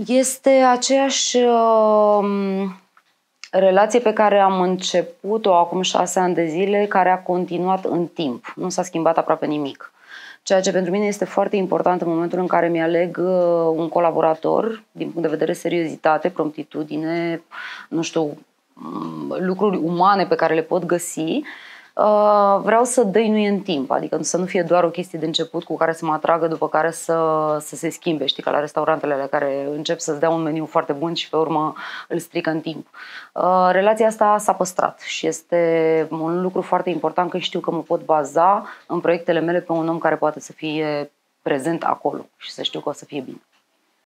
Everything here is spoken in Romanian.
Este aceeași relație pe care am început-o acum 6 ani de zile, care a continuat în timp. Nu s-a schimbat aproape nimic. Ceea ce pentru mine este foarte important în momentul în care mi-aleg un colaborator, din punct de vedere seriozitate, promptitudine, nu știu, lucruri umane pe care le pot găsi, vreau să dăinuie în timp, adică să nu fie doar o chestie de început cu care să mă atragă, după care să se schimbe, știi, ca la restaurantele la care încep să-ți dea un meniu foarte bun și pe urmă îl strică în timp. Relația asta s-a păstrat și este un lucru foarte important, că știu că mă pot baza în proiectele mele pe un om care poate să fie prezent acolo și să știu că o să fie bine.